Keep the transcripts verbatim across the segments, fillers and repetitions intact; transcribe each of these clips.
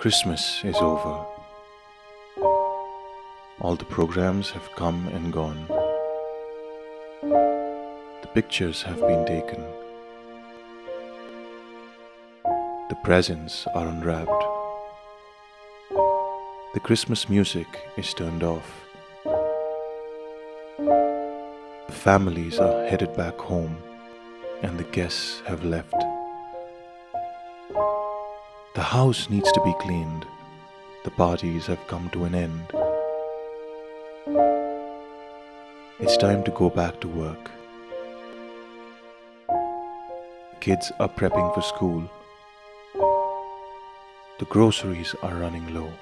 Christmas is over. All the programs have come and gone. The pictures have been taken. The presents are unwrapped. The Christmas music is turned off. The families are headed back home and the guests have left. The house needs to be cleaned. The parties have come to an end. It's time to go back to work. The kids are prepping for school. The groceries are running low.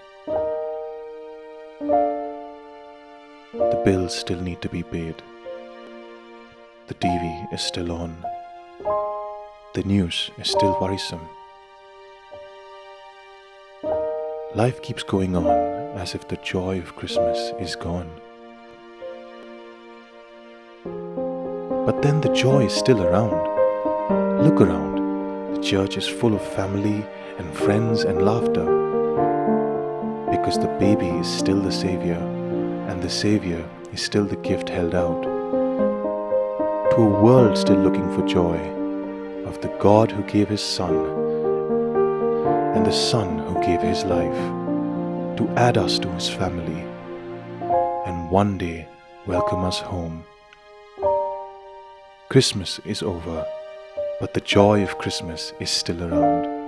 The bills still need to be paid. The T V is still on. The news is still worrisome. Life keeps going on as if the joy of Christmas is gone. But then the joy is still around. Look around. The church is full of family and friends and laughter. Because the baby is still the Savior, and the Savior is still the gift held out. To a world still looking for joy of the God who gave His Son, and the Son who gave His life to add us to His family and one day welcome us home. Christmas is over, but the joy of Christmas is still around.